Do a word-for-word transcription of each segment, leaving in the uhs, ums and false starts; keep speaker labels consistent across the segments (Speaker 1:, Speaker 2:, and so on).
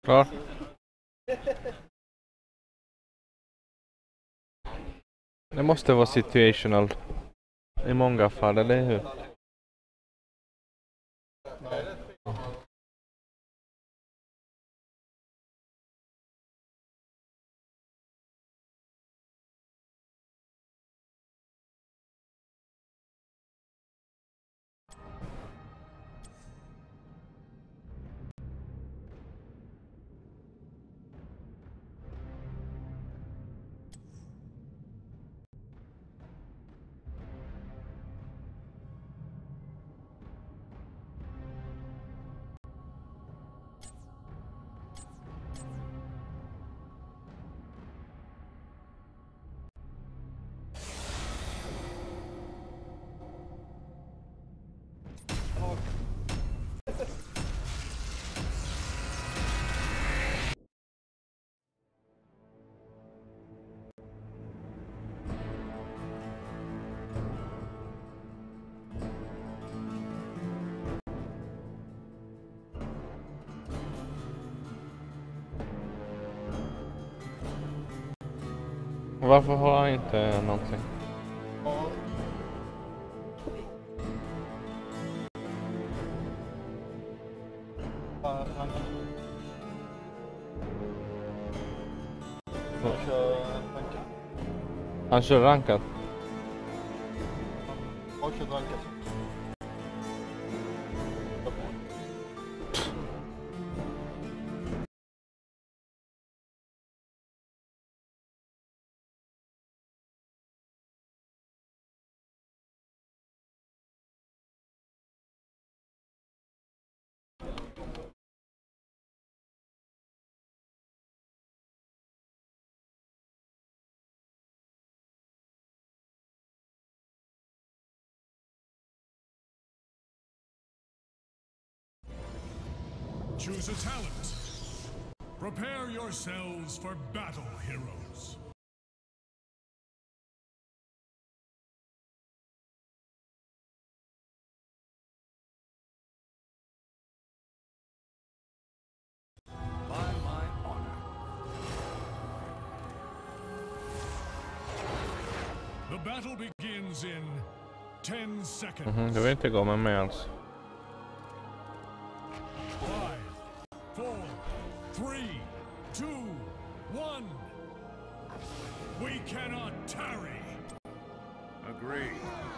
Speaker 1: Klar. Det måste vara situational. I många fall, eller hur? Varför har jag inte någonting? Han kör rankat.
Speaker 2: Han kör rankat.
Speaker 3: Choose a talent. Prepare yourselves for battle, heroes. By my honor. The battle begins in ten seconds.
Speaker 1: Mhm, det vill inte gå med mig alls.
Speaker 3: Four, three, two, one. We cannot tarry. Agree.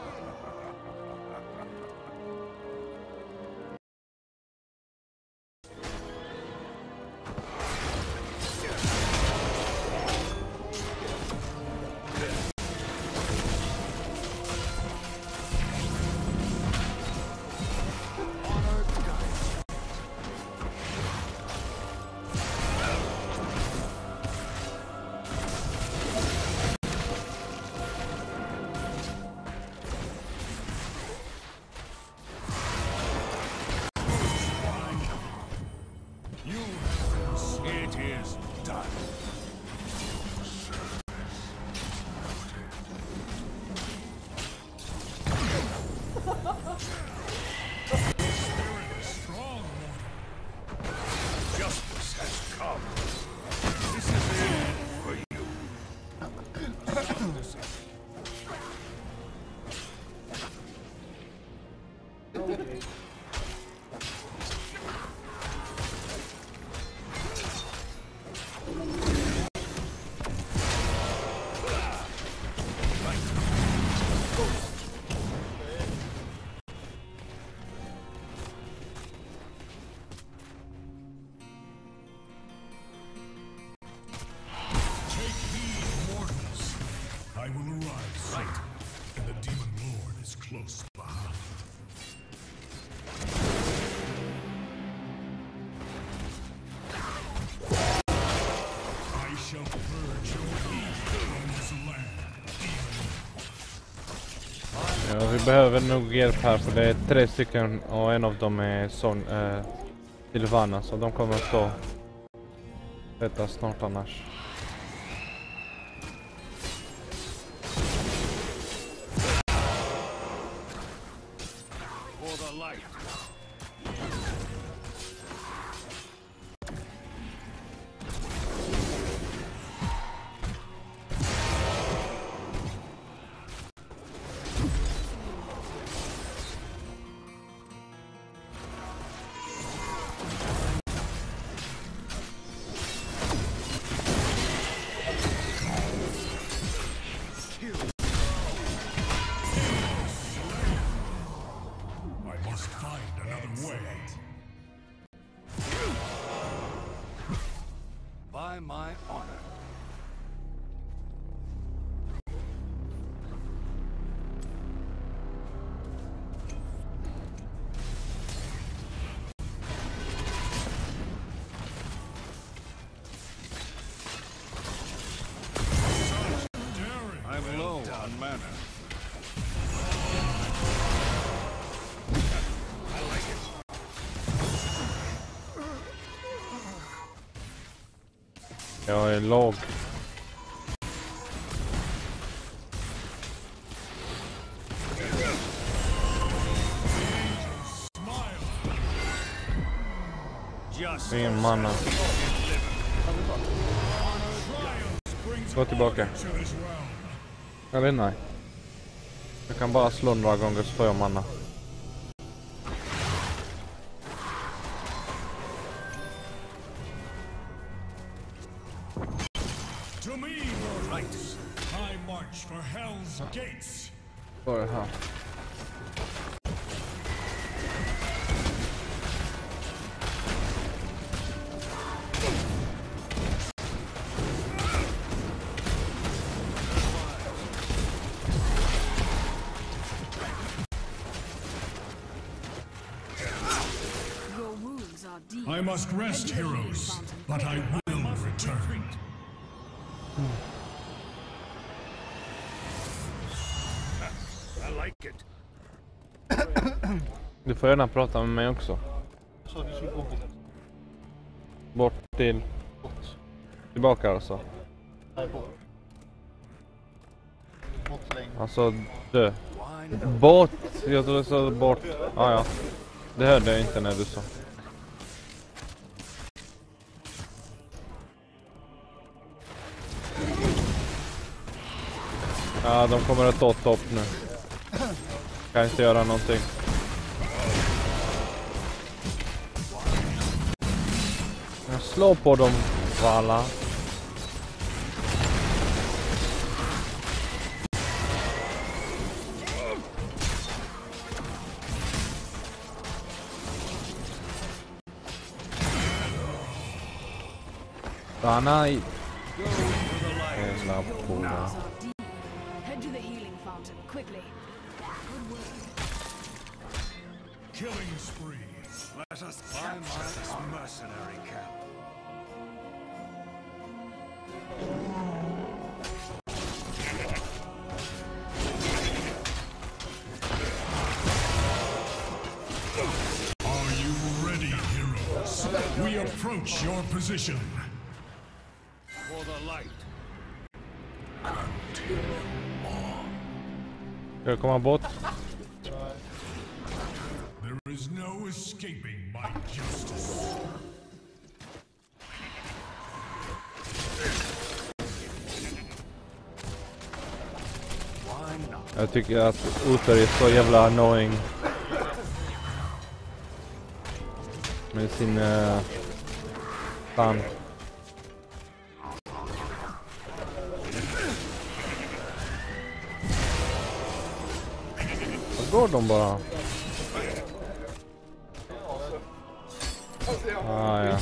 Speaker 3: I will arrive soon, and the Demon Lord is close behind. I shall purge your evil from this land, Demon.
Speaker 1: Ja, vi behöver nog hjälp här för det är tre stycken och en av dem är sån eh, Sylvana, så de kommer att stå detta snart annars. Jag är låg. Ingen manna. Gå tillbaka. Eller nej. Jag kan bara slå några gånger så får jag manna.
Speaker 3: To me, your rights. I march for Hell's gates.
Speaker 1: Vad är det här?
Speaker 3: I must rest, heroes, but I will return. I like it.
Speaker 1: Du får gärna prata med mig också.
Speaker 2: Så du skulle gå bort.
Speaker 1: Bort till... Tillbaka alltså.
Speaker 2: Nej, bort. Bort längre.
Speaker 1: Alltså dö. Bort! Jag tror du sa bort. Ah, ja. Det hörde jag inte när du sa. Ja, de kommer att ta topp nu. Kan inte göra någonting. Jag slår på dem, Vala. Ah, nej. Jävla pora.
Speaker 4: Head to the healing fountain, quickly. Good work.
Speaker 3: Killing spree. Let us find this mercenary camp. Are you ready, heroes? We approach your position. For the light.
Speaker 1: Ska jag komma bort?
Speaker 3: There is no escaping my justice.
Speaker 1: Jag tycker att Uther är så jävla annoying. Med sin uh, fan. Vad går de bara? Ah, ja.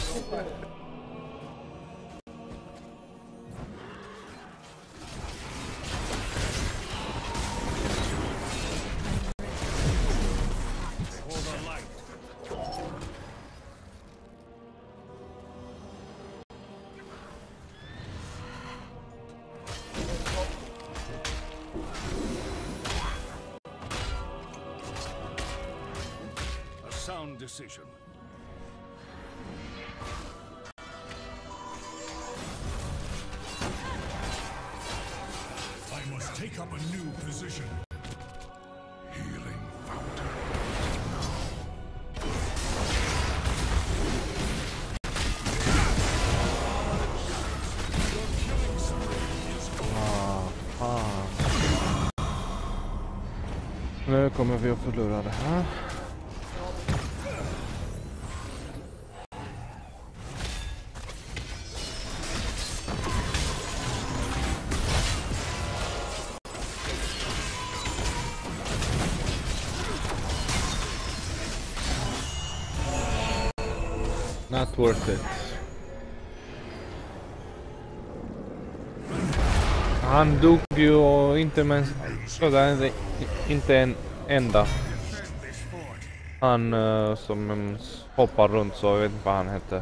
Speaker 3: A sound decision. I must take up a new position. Healing fountain.
Speaker 1: Ah, fan. Nu kommer vi att förlora det här. Not worth it. Han dog ju och inte men sådär, inte en enda. Han uh, som um, hoppar runt så, jag vet inte vad han hette.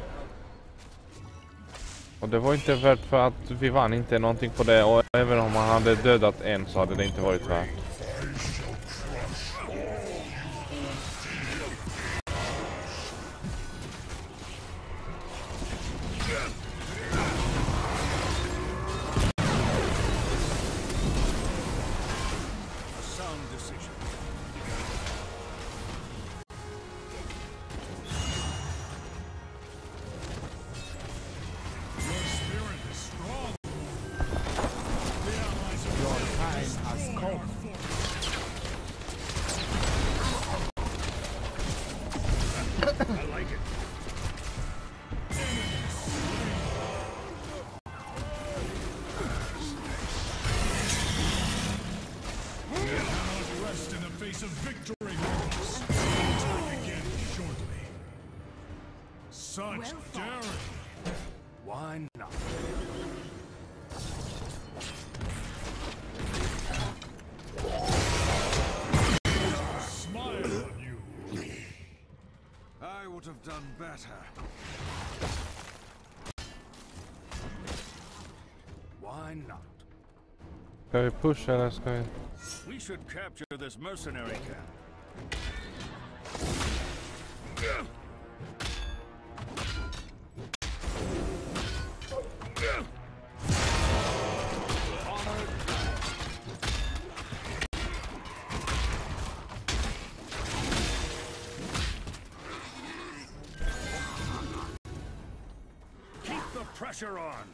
Speaker 1: Och det var inte värt för att vi vann inte någonting på det, och även om han hade dödat en så hade det inte varit värt.
Speaker 3: Such daring! Why not? Smile on you. I would have done better. Why not?
Speaker 1: Ska vi pusha eller ska vi...
Speaker 3: We should capture this mercenary camp. Keep the pressure on.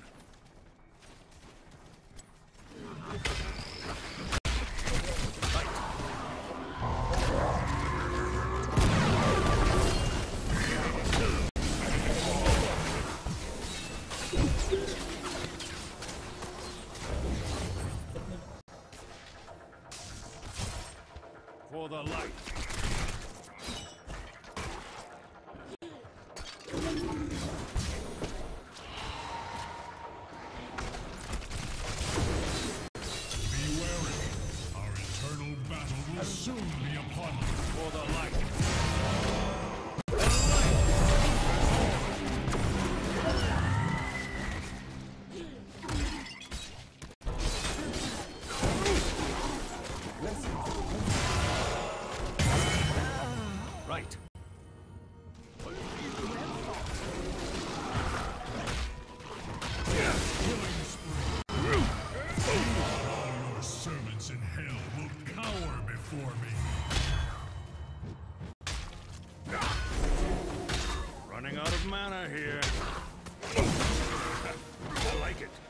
Speaker 3: For the light. Be wary. Our eternal battle will soon be upon you. For the light. Right. Killing spree. All your servants in hell will cower before me. Running out of mana here. I like it.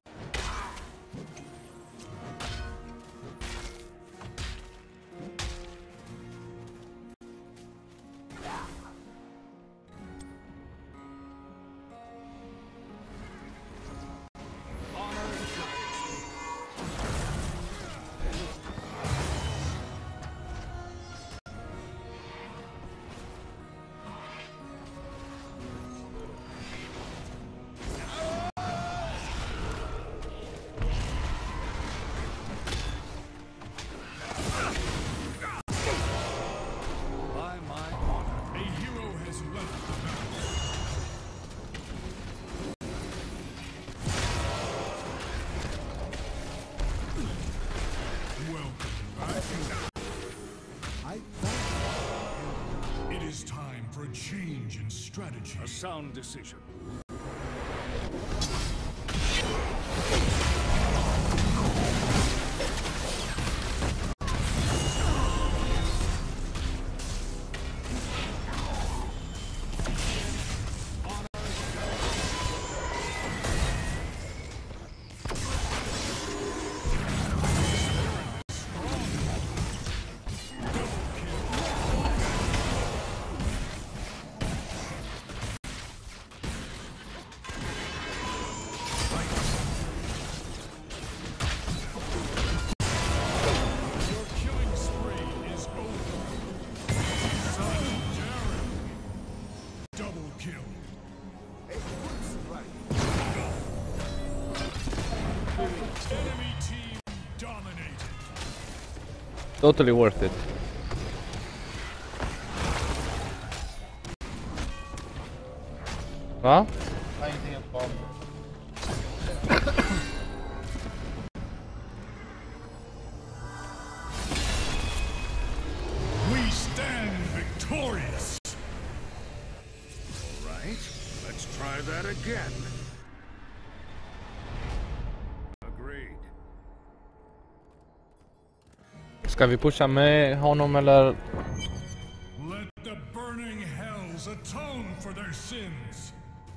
Speaker 3: It is time for a change in strategy. A sound decision.
Speaker 1: Totally worth it. Va?
Speaker 2: Nej, inte helt bra.
Speaker 3: We stand victorious. All right, let's try that again. Agreed.
Speaker 1: Ska vi pusha med honom eller?
Speaker 3: Let the burning hells atone for their sins.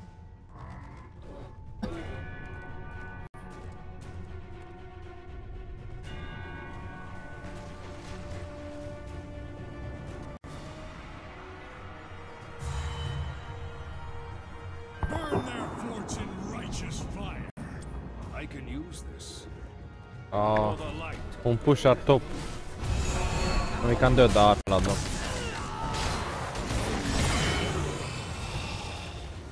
Speaker 3: Burn their forts in righteous fire. I can use this.
Speaker 1: Ja,
Speaker 3: For the light.
Speaker 1: hon pushar topp. Vi kan döda alla då.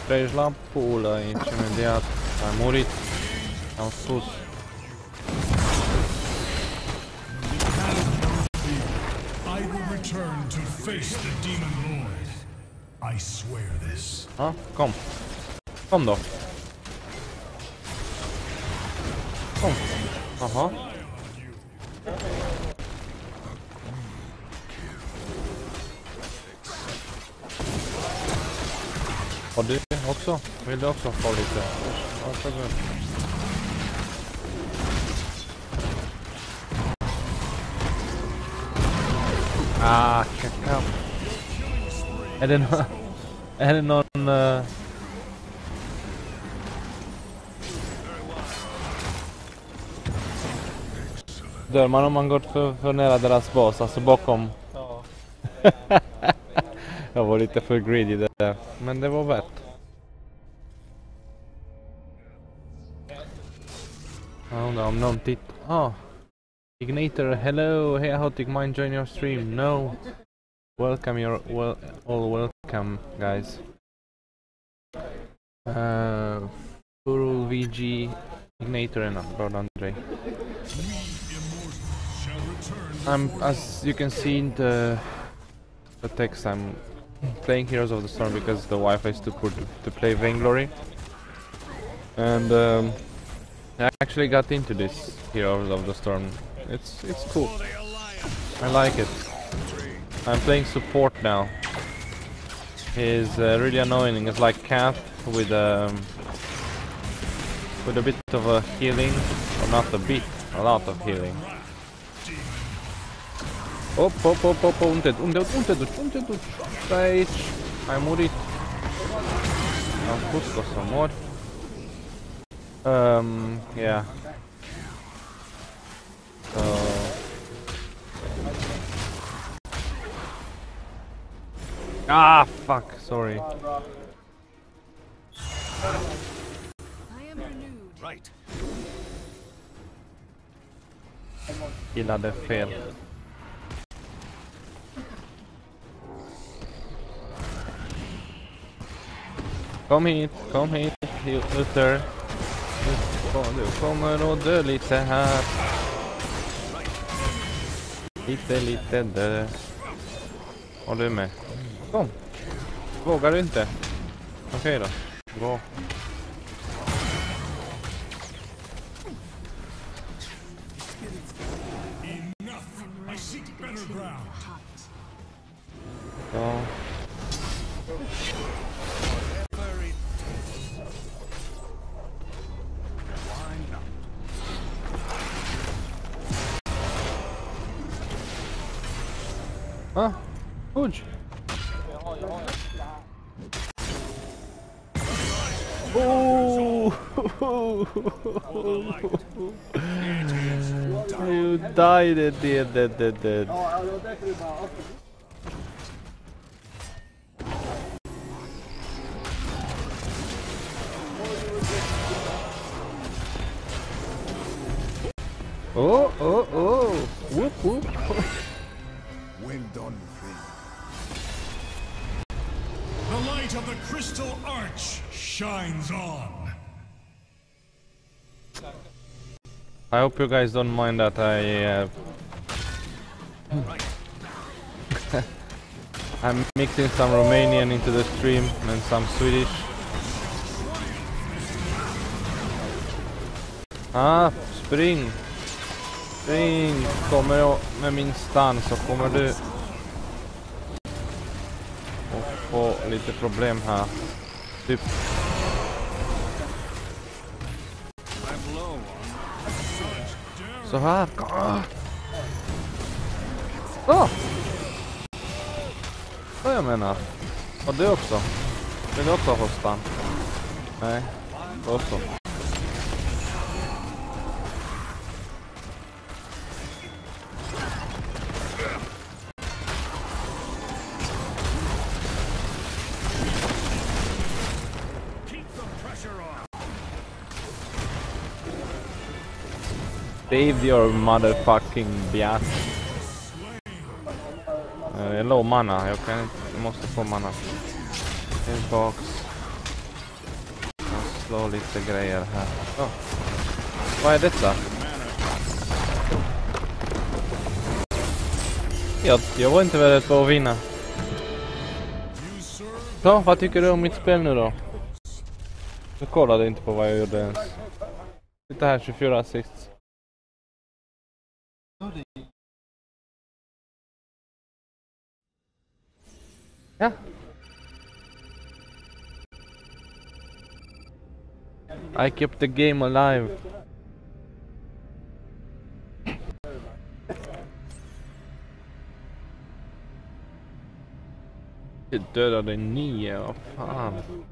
Speaker 1: treci la pulă aici imediat. Ai murit. Am sus.
Speaker 3: I will return to face the Demon Lord. I swear this.
Speaker 1: Ja, kom. Kom då. Kom. Jaha. Och du också? Vill du också få lite? Varsågod. Ah, kakao. Är det någon... Är det någon... Uh... Dör man om man går för, för nära deras bas, alltså bakom?
Speaker 2: Ja.
Speaker 1: Jag var lite för greedy där, men det var värt. Jag undrar om någon tittar. Ah, Ignator, hello, hey, how do you mind join your stream? No. Welcome, you're well, all welcome, guys. Uh, Purul V G, Ignator and Lord Andre. I'm, as you can see in the, the text, I'm playing Heroes of the Storm because the Wi-Fi is too poor to, to play Vainglory. And um, I actually got into this Heroes of the Storm. It's it's cool. I like it. I'm playing support now. He's uh, really annoying. It's like Cat with um, with a bit of a healing, or not a bit, a lot of healing. Op, op, op, op, unde, unde, unde duci, unde duci? Stai aici, ai murit. Am spus că o să mor. Um, yeah. So... Ah, fuck, sorry.
Speaker 4: I am renewed.
Speaker 2: Right.
Speaker 1: Gillade fel. Kom hit, kom hit, Uther. Du kommer att dö lite här. Lite, lite dö. Och du med. Kom. Vågar du inte? Okej då. Gå.
Speaker 3: I seek better ground.
Speaker 1: Ja. Ah, good. Oh, you died at the end, dead, dead, dead. Oh, oh, oh! Whoop, whoop!
Speaker 5: Well done, friend.
Speaker 3: The light of the Crystal Arch shines on.
Speaker 1: I hope you guys don't mind that I uh, I'm mixing some Romanian into the stream and some Swedish. Ah, spring! Spring! Kommer jag med min stan så kommer du att få lite problem här. Typ. Så här. Ah! Ah! Vad jag menar. Och du också. Vill du också ha stan? Nej. Då så. Save your motherfucking biatch. Uh, jag low mana, jag kan inte, jag måste få mana. Inbox. slå lite grejer här. Oh. Vad är detta? Jag, jag var inte väldigt på att vinna. Så, vad tycker du om mitt spel nu då? Jag kollade inte på vad jag gjorde ens. Titta här, tjugofyra assists. Ja. I kept the game alive. Jag dödade nio, vad fan.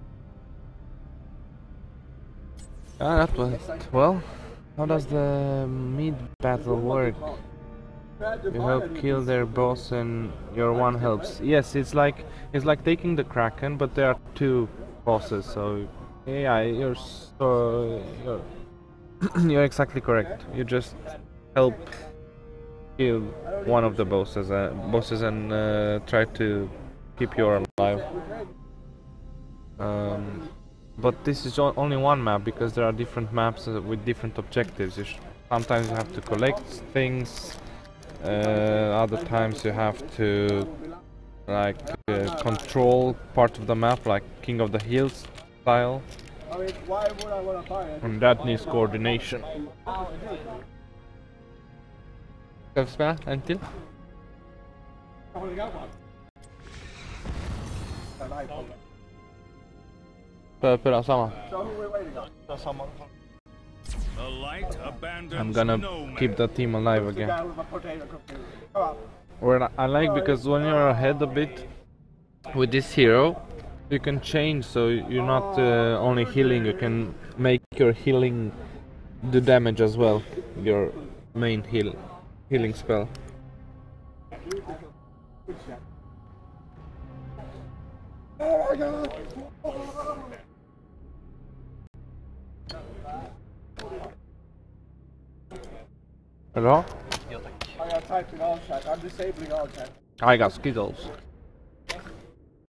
Speaker 1: Yeah, that was it. Well, how does the mid battle work? You help kill their boss and your one helps. Yes, it's like it's like taking the Kraken, but there are two bosses. So yeah, you're so you're, you're exactly correct. You just help kill one of the bosses, uh, bosses, and uh, try to keep you alive. Um, but this is only one map because there are different maps uh, with different objectives. You sometimes you have to collect things. Uh, other times you have to like uh, control part of the map, like King of the Hills style, and that needs coordination. Ska vi spela en till? Spela, spela samma. I'm gonna keep the team alive again. Well, I like because when you're ahead a bit with this hero, you can change, so you're not uh, only healing, you can make your healing do damage as well, your main heal healing spell. Oh my god! Hello?
Speaker 2: I got typing all chat. I'm disabling all chat.
Speaker 1: I got Skittles.